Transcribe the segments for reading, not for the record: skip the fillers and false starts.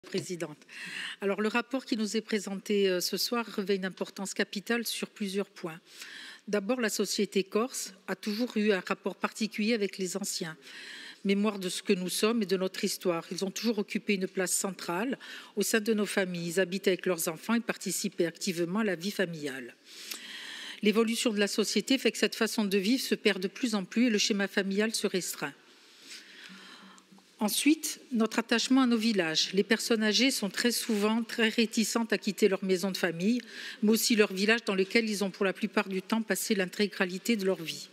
Présidente. Alors, le rapport qui nous est présenté ce soir revêt une importance capitale sur plusieurs points. D'abord, la société corse a toujours eu un rapport particulier avec les anciens. Mémoire de ce que nous sommes et de notre histoire. Ils ont toujours occupé une place centrale au sein de nos familles. Ils habitent avec leurs enfants et participaient activement à la vie familiale. L'évolution de la société fait que cette façon de vivre se perd de plus en plus et le schéma familial se restreint. Ensuite, notre attachement à nos villages. Les personnes âgées sont très souvent très réticentes à quitter leur maison de famille, mais aussi leur village dans lequel ils ont pour la plupart du temps passé l'intégralité de leur vie.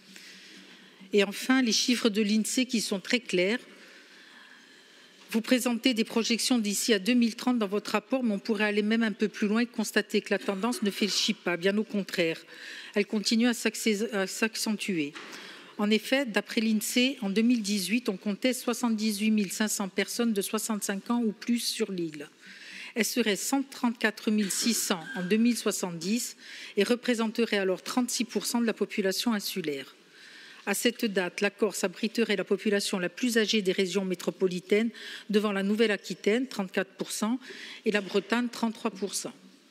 Et enfin, les chiffres de l'INSEE qui sont très clairs. Vous présentez des projections d'ici à 2030 dans votre rapport, mais on pourrait aller même un peu plus loin et constater que la tendance ne fléchit pas, bien au contraire. Elle continue à s'accentuer. En effet, d'après l'INSEE, en 2018, on comptait 78 500 personnes de 65 ans ou plus sur l'île. Elles seraient 134 600 en 2070 et représenteraient alors 36% de la population insulaire. À cette date, la Corse abriterait la population la plus âgée des régions métropolitaines devant la Nouvelle-Aquitaine, 34%, et la Bretagne, 33%.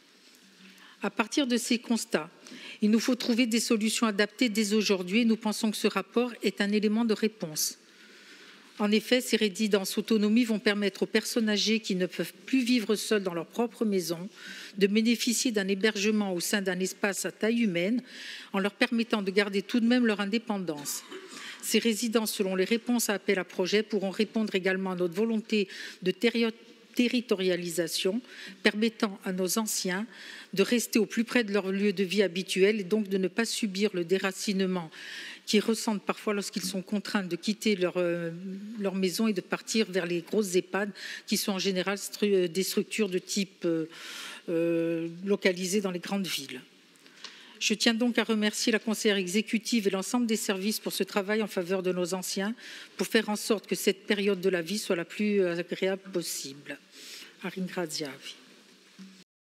À partir de ces constats, il nous faut trouver des solutions adaptées dès aujourd'hui et nous pensons que ce rapport est un élément de réponse. En effet, ces résidences autonomie vont permettre aux personnes âgées qui ne peuvent plus vivre seules dans leur propre maison de bénéficier d'un hébergement au sein d'un espace à taille humaine en leur permettant de garder tout de même leur indépendance. Ces résidences, selon les réponses à appel à projet, pourront répondre également à notre volonté de territorialisation, permettant à nos anciens de rester au plus près de leur lieu de vie habituel et donc de ne pas subir le déracinement qu'ils ressentent parfois lorsqu'ils sont contraints de quitter leur maison et de partir vers les grosses EHPAD qui sont en général des structures de type localisées dans les grandes villes. Je tiens donc à remercier la conseillère exécutive et l'ensemble des services pour ce travail en faveur de nos anciens, pour faire en sorte que cette période de la vie soit la plus agréable possible. Ringraziavi.